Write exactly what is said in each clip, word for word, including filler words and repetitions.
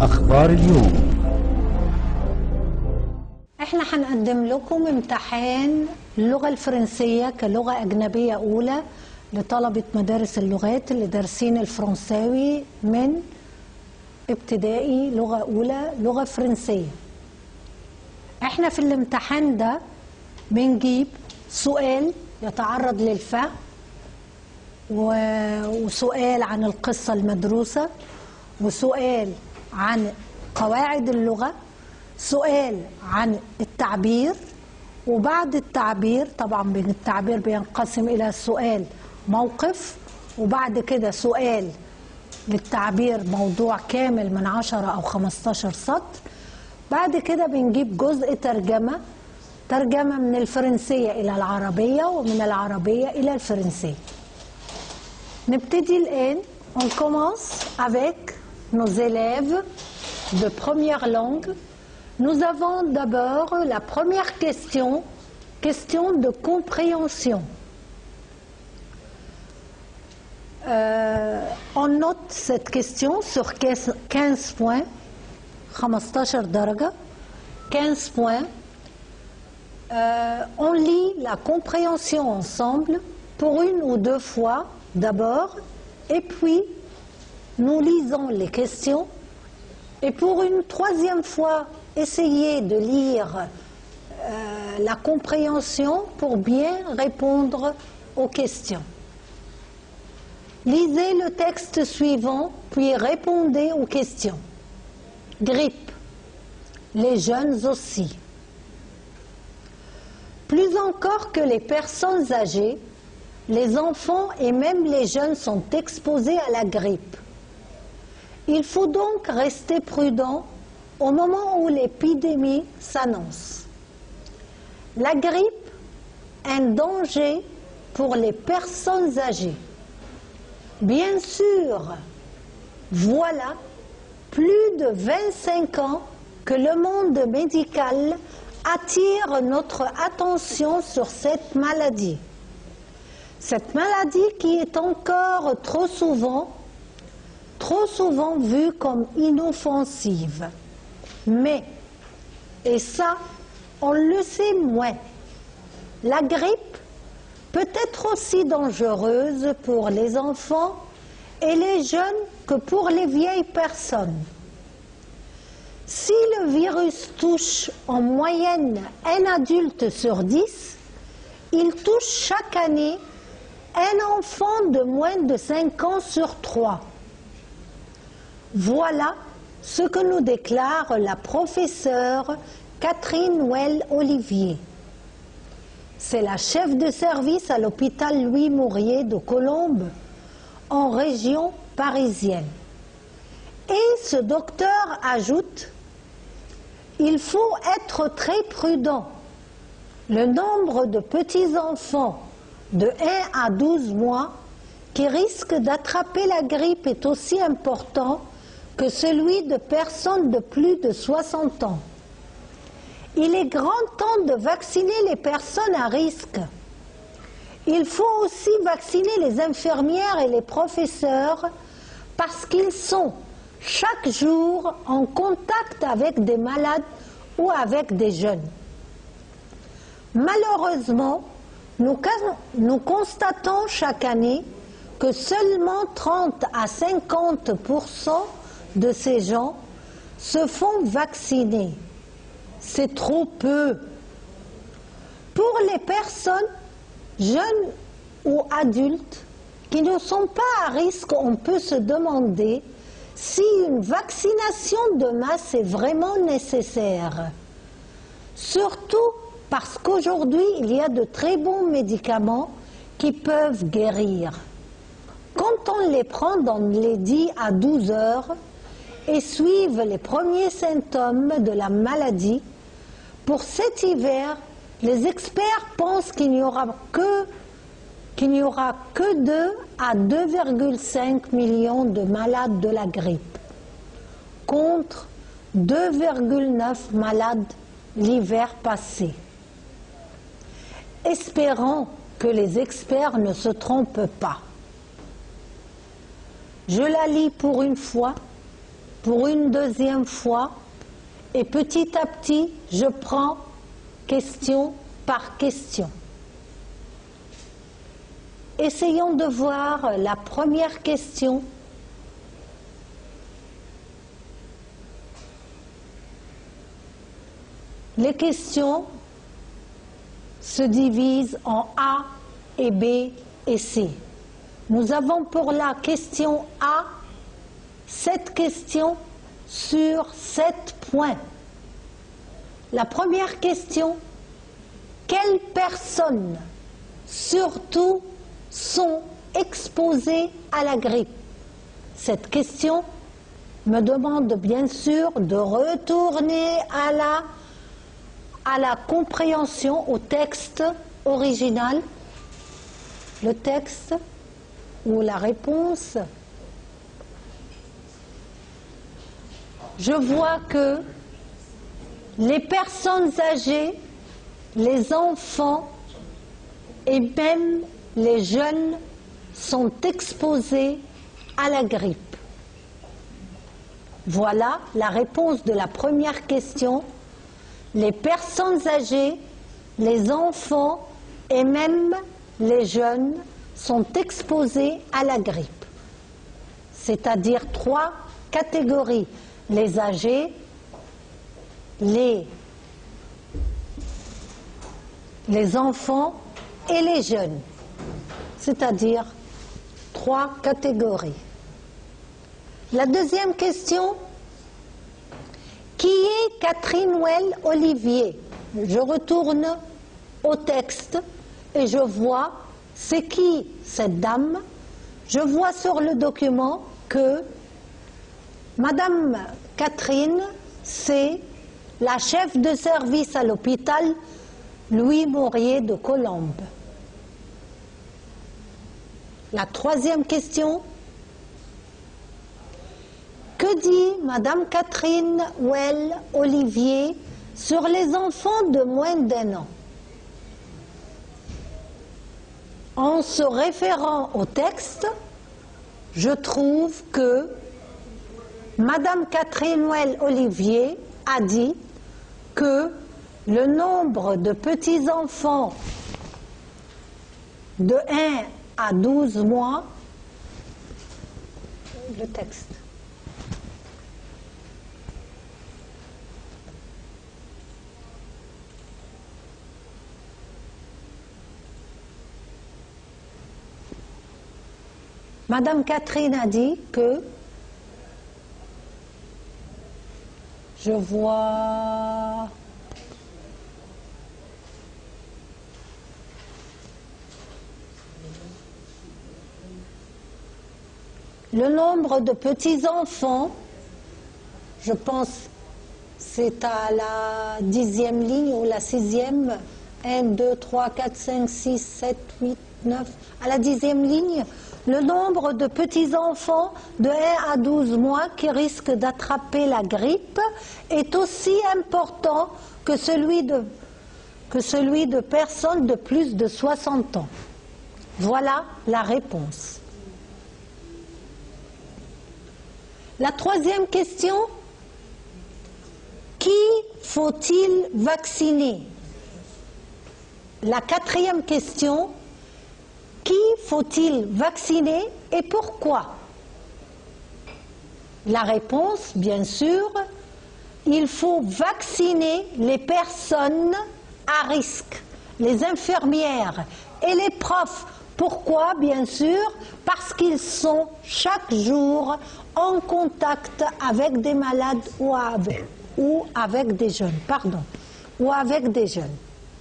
أخبار اليوم. احنا هنقدم لكم امتحان اللغة الفرنسية كلغة أجنبية أولى لطلبة مدارس اللغات اللي دارسين الفرنساوي من ابتدائي لغة أولى لغة فرنسية. احنا في الامتحان ده بنجيب سؤال يتعرض للفهم وسؤال عن القصة المدروسة وسؤال عن قواعد اللغة، سؤال عن التعبير، وبعد التعبير طبعا التعبير بينقسم إلى سؤال موقف، وبعد كده سؤال للتعبير موضوع كامل من عشرة أو خمستاشر سطر. بعد كده بنجيب جزء ترجمة ترجمة من الفرنسية إلى العربية ومن العربية إلى الفرنسية. نبتدي الآن. On commence avec nos élèves de première langue. Nous avons d'abord la première question, question de compréhension. Euh, on note cette question sur quinze points, خمستاشر درجة, quinze points. Euh, on lit la compréhension ensemble pour une ou deux fois d'abord, et puis nous lisons les questions, et pour une troisième fois, essayez de lire euh, la compréhension pour bien répondre aux questions. Lisez le texte suivant, puis répondez aux questions. Grippe, les jeunes aussi. Plus encore que les personnes âgées, les enfants et même les jeunes sont exposés à la grippe. Il faut donc rester prudent au moment où l'épidémie s'annonce. La grippe est un danger pour les personnes âgées. Bien sûr, voilà plus de vingt-cinq ans que le monde médical attire notre attention sur cette maladie. Cette maladie qui est encore trop souvent, trop souvent vue comme inoffensive. Mais, et ça, on le sait moins, la grippe peut être aussi dangereuse pour les enfants et les jeunes que pour les vieilles personnes. Si le virus touche en moyenne un adulte sur dix, il touche chaque année un enfant de moins de cinq ans sur trois. Voilà ce que nous déclare la professeure Catherine Well-Olivier. C'est la chef de service à l'hôpital Louis Mourier de Colombes, en région parisienne. Et ce docteur ajoute: il faut être très prudent. Le nombre de petits-enfants de un à douze mois qui risquent d'attraper la grippe est aussi important que celui de personnes de plus de soixante ans. Il est grand temps de vacciner les personnes à risque. Il faut aussi vacciner les infirmières et les professeurs parce qu'ils sont chaque jour en contact avec des malades ou avec des jeunes. Malheureusement, nous, nous constatons chaque année que seulement trente à cinquante pour cent de ces gens se font vacciner. C'est trop peu. Pour les personnes, jeunes ou adultes, qui ne sont pas à risque, on peut se demander si une vaccination de masse est vraiment nécessaire. Surtout parce qu'aujourd'hui, il y a de très bons médicaments qui peuvent guérir. Quand on les prend dans les dix à douze heures et suivent les premiers symptômes de la maladie, pour cet hiver, les experts pensent qu'il n'y aura que, qu'il n'y aura que deux à deux virgule cinq millions de malades de la grippe, contre deux virgule neuf malades l'hiver passé. Espérons que les experts ne se trompent pas. Je la lis pour une fois. pour une deuxième fois et petit à petit, je prends question par question. Essayons de voir la première question. Les questions se divisent en A et B et C. Nous avons pour la question A sept questions sur sept points. La première question, quelles personnes, surtout, sont exposées à la grippe? Cette question me demande bien sûr de retourner à la, à la compréhension, au texte original, le texte ou la réponse. Je vois que les personnes âgées, les enfants et même les jeunes sont exposés à la grippe. Voilà la réponse de la première question. Les personnes âgées, les enfants et même les jeunes sont exposés à la grippe. C'est-à-dire trois catégories. Les âgés, les, les enfants et les jeunes. C'est-à-dire trois catégories. La deuxième question, qui est Catherine Well Olivier? Je retourne au texte et je vois c'est qui cette dame. Je vois sur le document que Madame Catherine, c'est la chef de service à l'hôpital Louis Maurier de Colombes. La troisième question, que dit Madame Catherine Well Olivier sur les enfants de moins d'un an? En se référant au texte, je trouve que Madame Catherine Well Olivier a dit que le nombre de petits-enfants de un à douze mois, le texte, Madame Catherine a dit que, je vois, le nombre de petits-enfants, je pense c'est à la dixième ligne ou la sixième, un, deux, trois, quatre, cinq, six, sept, huit, neuf, à la dixième ligne, le nombre de petits-enfants de un à douze mois qui risquent d'attraper la grippe est aussi important que celui de, que celui de personnes de plus de soixante ans. Voilà la réponse. La troisième question, qui faut-il vacciner? La quatrième question, qui faut-il vacciner et pourquoi? La réponse, bien sûr, il faut vacciner les personnes à risque, les infirmières et les profs. Pourquoi? Bien sûr, parce qu'ils sont chaque jour en contact avec des malades ou avec, ou avec des jeunes, pardon, ou avec des jeunes.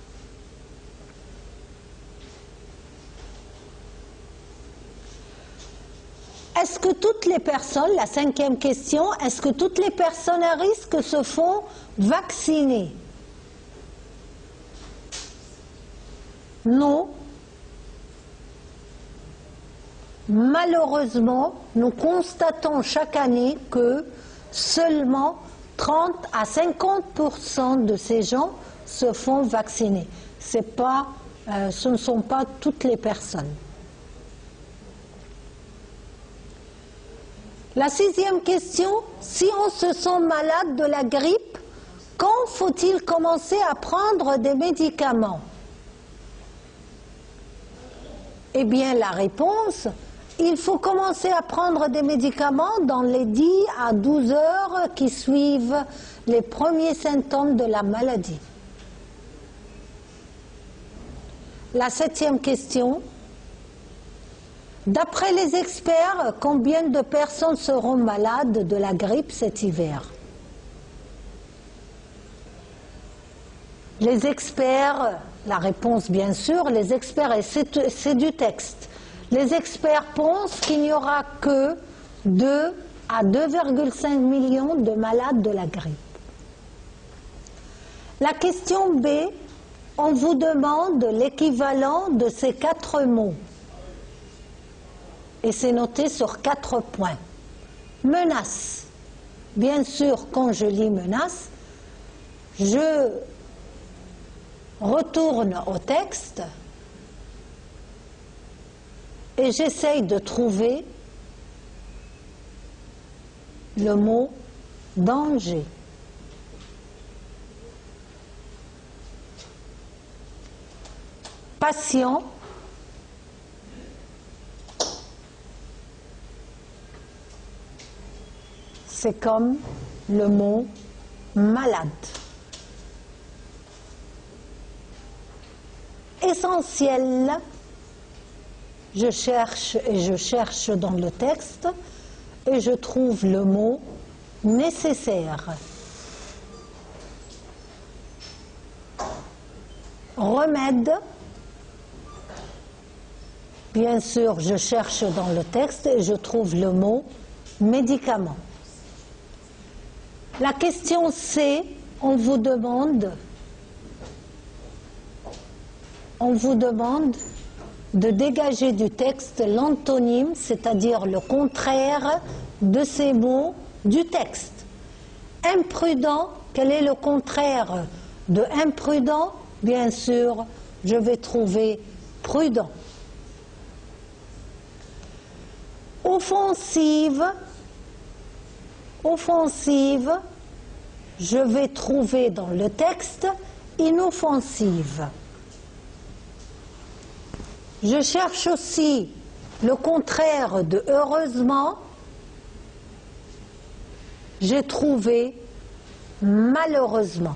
Est-ce que toutes les personnes, la cinquième question, est-ce que toutes les personnes à risque se font vacciner? Non. Malheureusement, nous constatons chaque année que seulement trente à cinquante pour cent de ces gens se font vacciner. C'est pas, euh, ce ne sont pas toutes les personnes. La sixième question, si on se sent malade de la grippe, quand faut-il commencer à prendre des médicaments? Eh bien, la réponse, il faut commencer à prendre des médicaments dans les dix à douze heures qui suivent les premiers symptômes de la maladie. La septième question, d'après les experts, combien de personnes seront malades de la grippe cet hiver? Les experts, la réponse bien sûr, les experts, et c'est du texte, les experts pensent qu'il n'y aura que deux à deux virgule cinq millions de malades de la grippe. La question B, on vous demande l'équivalent de ces quatre mots. Et c'est noté sur quatre points. Menace. Bien sûr, quand je lis menace, je retourne au texte et j'essaye de trouver le mot danger. Patient. C'est comme le mot malade. Essentiel, je cherche et je cherche dans le texte et je trouve le mot nécessaire. Remède, bien sûr, je cherche dans le texte et je trouve le mot médicament. La question C, on vous demande, on vous demande de dégager du texte l'antonyme, c'est-à-dire le contraire de ces mots du texte. Imprudent, quel est le contraire de imprudent? Bien sûr, je vais trouver prudent. Offensive, offensive, je vais trouver dans le texte inoffensive. Je cherche aussi le contraire de heureusement. J'ai trouvé malheureusement.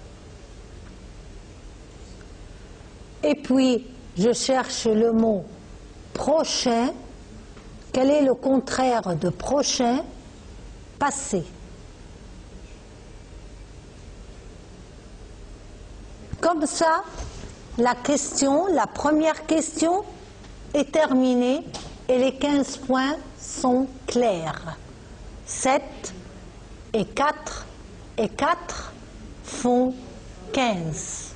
Et puis, je cherche le mot prochain. Quel est le contraire de prochain? Passé. Comme ça, la question, la première question est terminée et les quinze points sont clairs. sept et quatre et quatre font quinze.